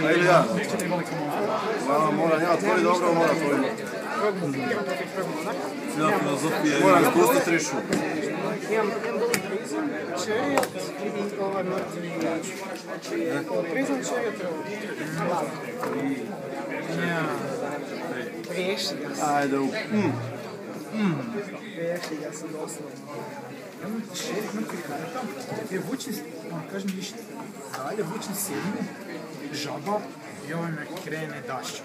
ili ja? Moram ja tvoj dobro, mora tvoj. Moram spustiti trišu. Imam prizam, čerijet i ovaj mrtvi prizam, čerijet riješi ga se. Ajde, Riješi ga se doslovno. Imam šerif mrtvih karata, je vučni, kažem ništa, dalje vučni sedmi, žaba i ovaj me krene dašću.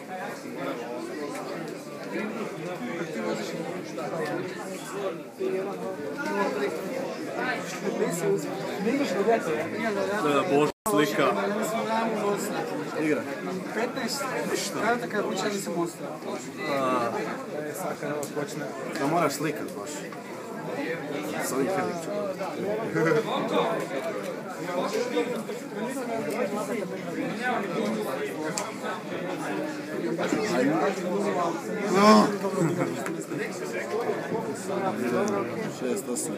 Bož slika. Igra. 15 karata kada vuče da se postoja. Sad kada ovo počne. Da moraš slikat baš. S ovim Felićom. Šest, osam.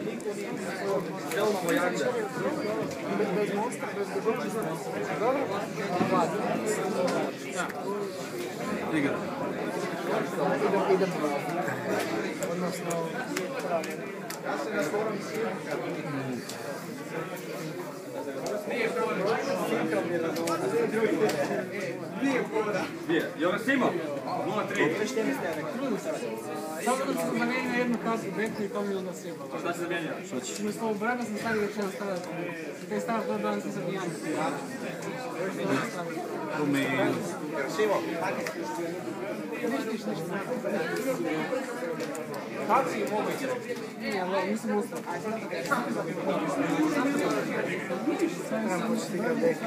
Igra. Idem odnosno Simo, 0-3. samo da sam zamijenio jednu kasu beku i to mi onda sjebalo. Šta si zamijenio? Umjesto u brada sam stavio već jedan stavljati. Taj stavljati do danas nisam nijan. Simo. Ništa. Kako si je moguće? Ne, ali nisam ustao. Trebam početi igrati beka.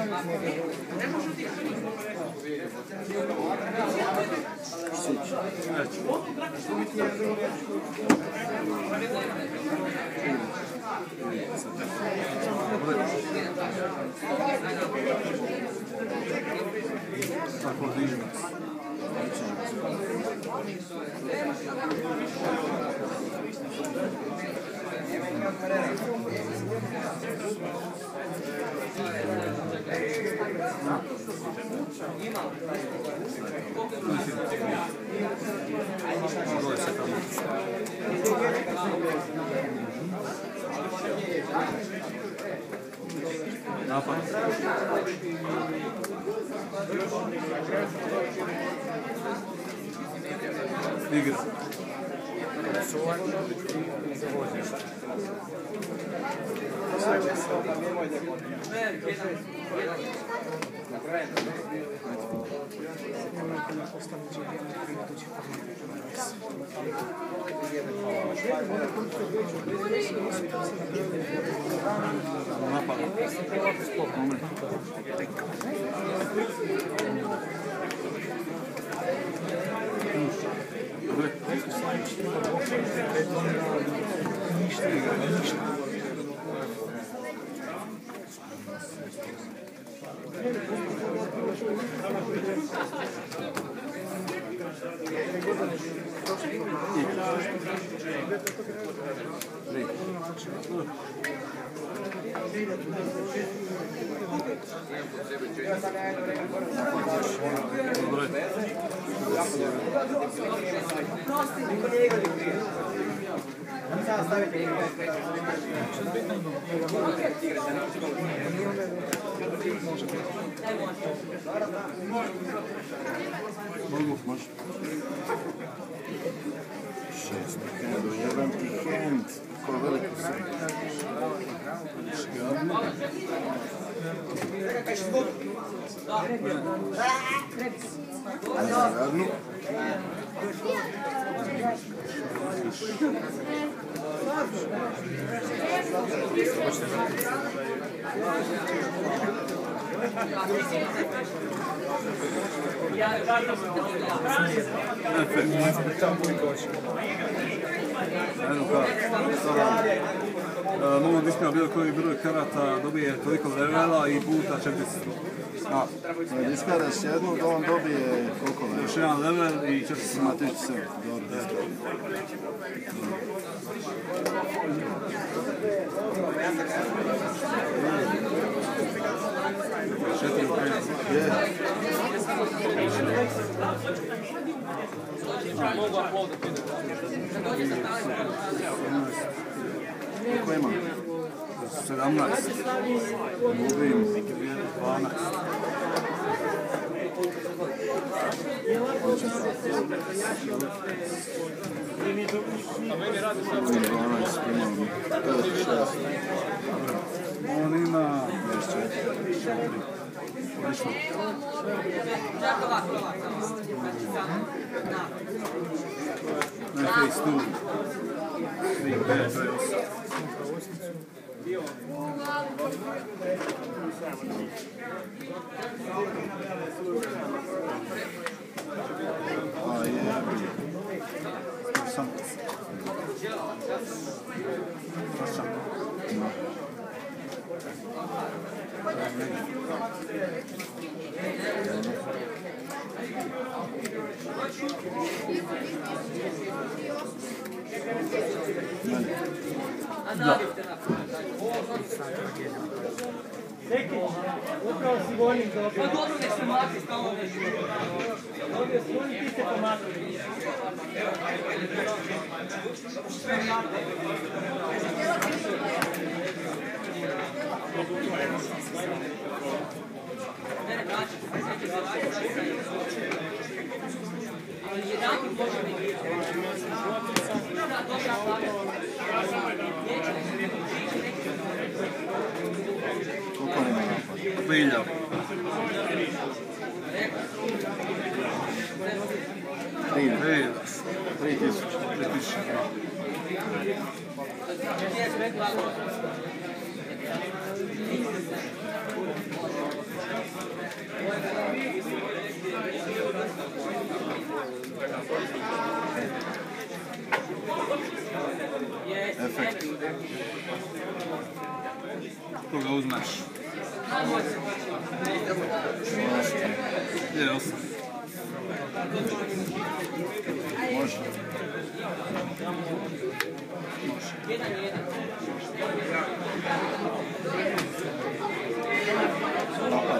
Tako dižem. Napad. Igra. Mogu, može. 6, do 1 i hand. Ko veliko se. Radnu. Mogu da ispijemo bilo koji broj karata, dobije toliko levela i puta 400. Iskadaš jednu, da on dobije koliko levela? Još jedan level i 400. Ima 1700, dobro. 4 ukrenja. Koliko ima? 17. Gubim 12. On ima 24. Odlično. Face 2. 3, 5, 8. A je. Sam. Da. Neki, upravo si volim da Pa dobro, nek se mati stalno nešto. ovdje svojim ti se pomakli. Ali jedan može biti. Koliko nema napad? 1000. 3000. 3000. Efekt. Koga uzmeš? 8. Može. Napad.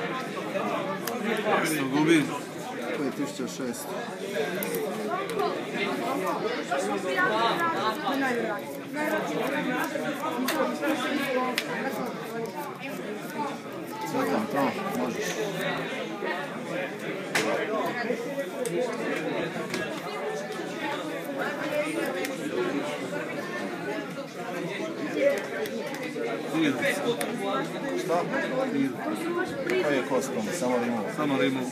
Što gubim? 5600. Cvetam to, možeš. Šta? Koji je kostom? Samo rimov. Samo rimov.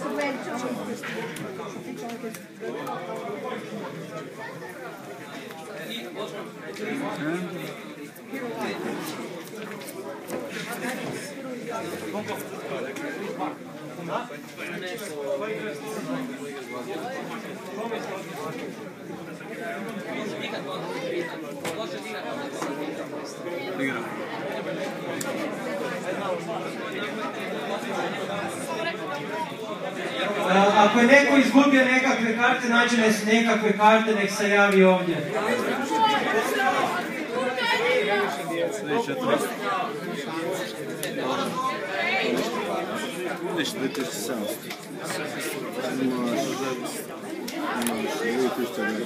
Igra. Ako je neko izgubio nekakve karte, nađe nekakve karte, nek se javi ovdje. 400. Ništa, 2700. Imaš 2900.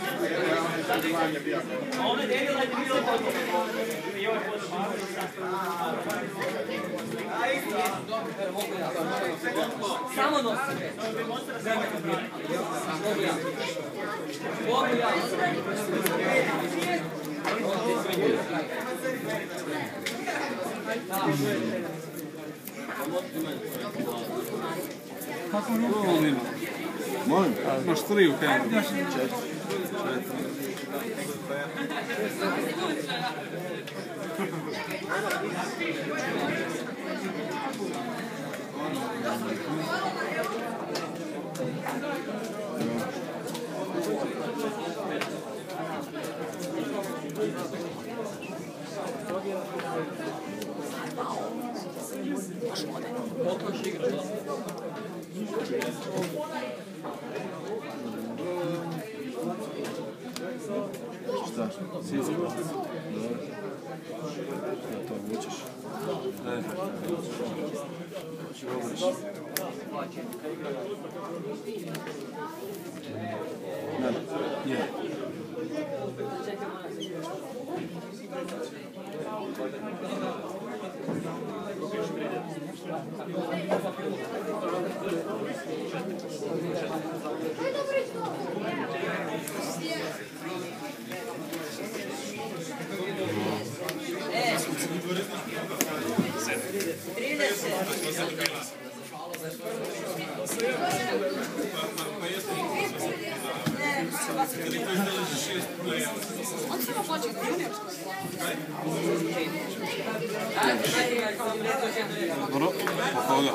Samo nosi. Bogu ja. Kako on ima? Molim? Imaš 3 u kendu. 4. Šta? Sisi. To vučeš. Dobro, koga?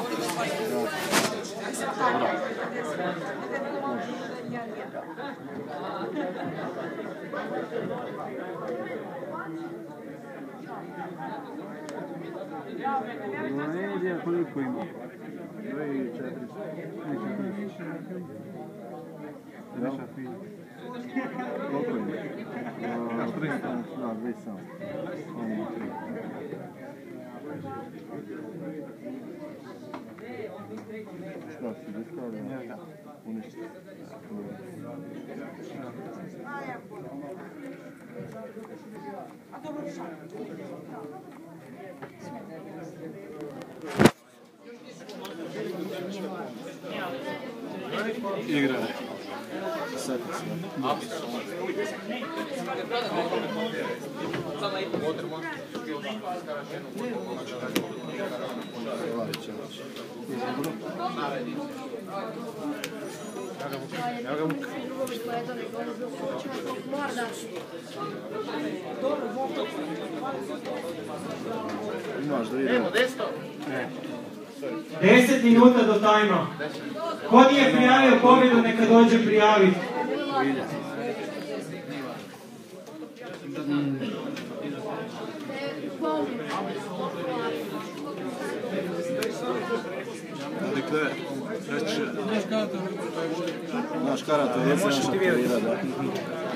Indija koliko ima? 2400. Koliko ima? 300. Da, 200. Šta si diskalio? Ja. Uništi. Igra. Seti se. Imaš da idemo. 10 minuta do tajma. Ko nije prijavio pobjedu, neka dođe prijaviti. Naš karata je naša karira, da.